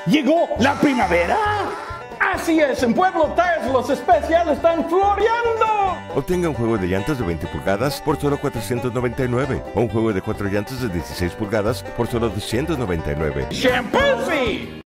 ¿Llegó la primavera? Así es, en Pueblo Tires los especiales están floreando. Obtenga un juego de llantas de 20 pulgadas por solo $499 o un juego de 4 llantas de 16 pulgadas por solo $299. ¡Shampoozy!